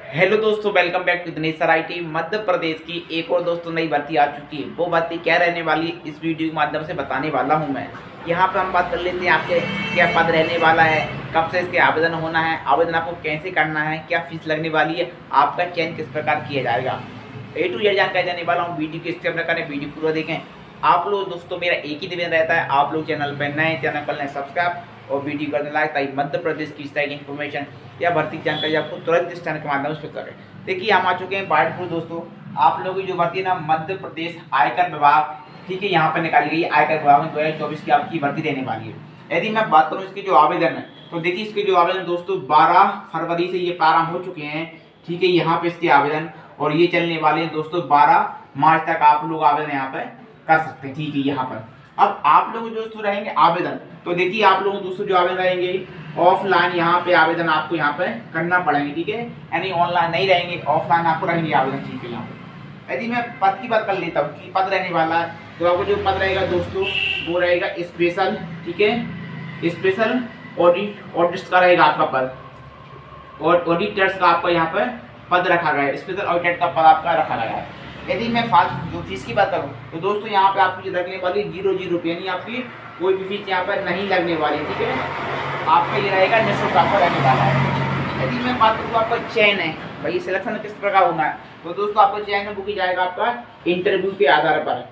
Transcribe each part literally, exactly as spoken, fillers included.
Hello दोस्तों, welcome back to Dinesh IT. Madhya Pradesh की एक और दोस्तों नई भर्ती आ चुकी है। वो भर्ती क्या रहने वाली है इस वीडियो के माध्यम से बताने वाला हूं मैं। यहाँ पे हम बात कर लेते हैं आपके क्या पद रहने वाला है, कब से इसके आवेदन होना है, आवेदन आपको कैसे करना है, क्या फीस लगने वाली है, आपका चयन किस प्रकार किया जाएगा, ए टू जेड जानकारी देने वाला हूँ। वीडियो को स्किप न करें, वीडियो पूरा देखें। आप लोग दोस्तों मेरा एक ही निवेदन रहता है, आप लोग चैनल पर नए चैनल कर लें सब्सक्राइब और वीडियो करने लायक, ताकि मध्य प्रदेश की इस तरह की इन्फॉर्मेशन या भर्ती जानकारी आपको तुरंत इस चैनल के माध्यम से करें। देखिए हम आ चुके हैं बाइटपुर दोस्तों। आप लोगों की जो भर्ती है ना, मध्य प्रदेश आयकर विभाग, ठीक है, यहाँ पर निकाली गई आयकर विभाग में दो हज़ार चौबीस की आपकी भर्ती देने वाली है। यदि मैं बात करूँ इसके जो आवेदन है, तो देखिए इसके जो आवेदन दोस्तों बारह फरवरी से ये प्रारंभ हो चुके हैं, ठीक है। यहाँ पे इसके आवेदन और ये चलने वाले हैं दोस्तों बारह मार्च तक आप लोग आवेदन यहाँ पे कर सकते हैं, ठीक है। यहाँ पर अब आप लोग दोस्तों रहेंगे आवेदन, तो देखिए आप लोगों दोस्तों जो आवेदन रहेंगे ऑफलाइन यहाँ पे आवेदन आपको यहाँ पे करना पड़ेंगे, ठीक है। यानी ऑनलाइन नहीं रहेंगे, ऑफलाइन आपको रहेंगे आवेदन, ठीक है। यहाँ पे यदि मैं पद की बात कर लेता हूँ कि पद रहने वाला है, तो आपको जो पद रहेगा दोस्तों वो रहेगा स्पेशल, ठीक है, स्पेशल ऑडिट ऑडिट का रहेगा आपका पद, और ऑडिटर्स का आपका यहाँ पर पद रखा गया है, स्पेशल ऑडिटर का पद आपका रखा गया है। यदि मैं जो फीस की बात करूँ तो दोस्तों यहाँ पे आपकी लगने वाली जीरो जीरो रुपये, यानी आपकी कोई भी फीस यहाँ पर नहीं लगने वाली, ठीक है। आपका ये रहेगा निःशुल्क आपका रहने वाला है। यदि मैं बात करूँ आपका चयन है, भाई सिलेक्शन किस प्रकार होना है, तो दोस्तों आपका चयन है वो की जाएगा आपका इंटरव्यू के आधार पर,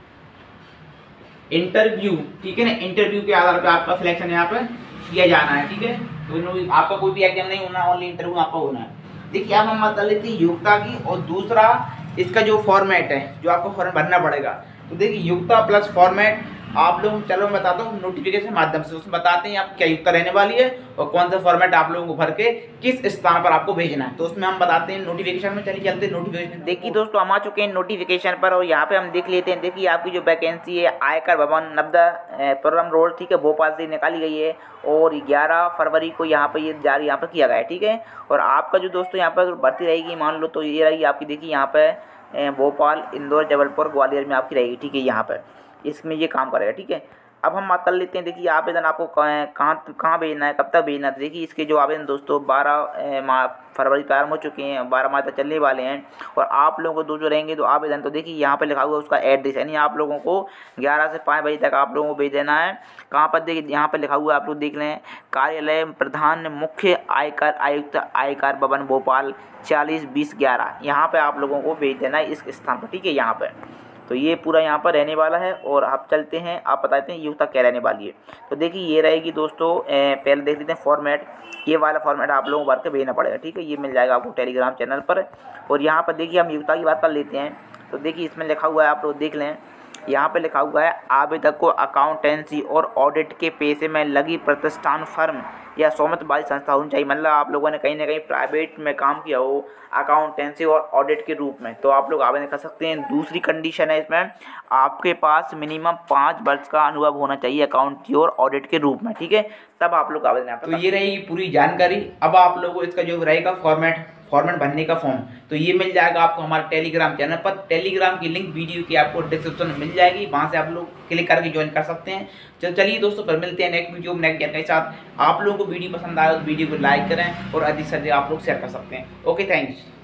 इंटरव्यू, ठीक है ना। इंटरव्यू के आधार पर आपका सिलेक्शन यहाँ पर किया जाना है, ठीक है। तो आपका कोई भी एग्जाम नहीं होना, ओनली इंटरव्यू आपका होना है। देखिए अब हम बता लेते हैं योग्यता की, और दूसरा इसका जो फॉर्मेट है जो आपको फॉर्म भरना पड़ेगा। तो देखिए योग्यता प्लस फॉर्मेट आप लोग, चलो मैं बताता हूँ नोटिफिकेशन माध्यम से, उसमें बताते हैं आप क्या योग्यता रहने वाली है और कौन सा फॉर्मेट आप लोगों को भर के किस स्थान पर आपको भेजना है, तो उसमें हम बताते हैं नोटिफिकेशन में। चलिए चलते हैं नोटिफिकेशन। देखिए दोस्तों हम आ चुके हैं नोटिफिकेशन पर, और यहाँ पे हम देख लेते हैं। देखिए आपकी जो वैकेंसी है आयकर भवन नब्दा पुरम रोड, ठीक है, भोपाल से निकाली गई है, और ग्यारह फरवरी को यहाँ पर ये जारी यहाँ पर किया गया है, ठीक है। और आपका जो दोस्तों यहाँ पर भर्ती रहेगी, मान लो तो ये रहेगी आपकी, देखिए यहाँ पर भोपाल, इंदौर, जबलपुर, ग्वालियर में आपकी रहेगी, ठीक है। यहाँ पर इसमें ये काम करेगा, ठीक है। अब हम बात कर लेते हैं। देखिए आवेदन आपको कहाँ कहाँ भेजना है, कब तक भेजना है। देखिए इसके जो आवेदन दोस्तों बारह फरवरी प्रारंभ हो चुके हैं, बारह मार्च तक चलने वाले हैं। और आप लोगों को दो जो रहेंगे तो आवेदन, तो देखिए यहाँ पे लिखा हुआ है उसका एड्रेस, यानी आप लोगों को ग्यारह से पाँच बजे तक आप लोगों को भेज देना है। कहाँ पर देखिए यहाँ पर लिखा हुआ है, आप लोग देख लें, कार्यालय प्रधान मुख्य आयकर आयुक्त आयकर भवन भोपाल चालीस बीस ग्यारह, यहाँ पर आप लोगों को भेज देना है इस स्थान पर, ठीक है। यहाँ पर तो ये पूरा यहाँ पर रहने वाला है। और आप चलते हैं, आप बताते हैं योग्यता क्या रहने वाली है। तो देखिए ये रहेगी दोस्तों, पहले देख लेते हैं फॉर्मेट। ये वाला फॉर्मेट आप लोगों को भर के भेजना पड़ेगा, ठीक है। ये मिल जाएगा आपको टेलीग्राम चैनल पर। और यहाँ पर देखिए हम योग्यता की बात कर लेते हैं। तो देखिए इसमें लिखा हुआ है, आप लोग देख लें, यहाँ पे लिखा हुआ है आवेदक को अकाउंटेंसी और ऑडिट के पेशे में लगी प्रतिष्ठान, फर्म या स्वामित्व वाली संस्था होनी चाहिए। मतलब आप लोगों ने कहीं ना कहीं प्राइवेट में काम किया हो अकाउंटेंसी और ऑडिट के रूप में, तो आप लोग आवेदन कर सकते हैं। दूसरी कंडीशन है इसमें, आपके पास मिनिमम पाँच वर्ष का अनुभव होना चाहिए अकाउंटिंग और ऑडिट के रूप में, ठीक है, तब आप लोग आवेदन। तो ये रही पूरी जानकारी। अब आप लोगों को इसका जो रहेगा फॉर्मेट फॉर्मेट भरने का फॉर्म, तो ये मिल जाएगा आपको हमारे टेलीग्राम चैनल पर। टेलीग्राम की लिंक वीडियो की आपको डिस्क्रिप्शन में मिल जाएगी, वहाँ से आप लोग क्लिक करके ज्वाइन कर सकते हैं। चल चलिए दोस्तों, फिर मिलते हैं नेक्स्ट वीडियो में नेक्स्ट जानकारी के साथ। आप लोगों को वीडियो पसंद आए तो वीडियो को लाइक करें और अधिक से अधिक आप लोग शेयर कर सकते हैं। Okay, thanks.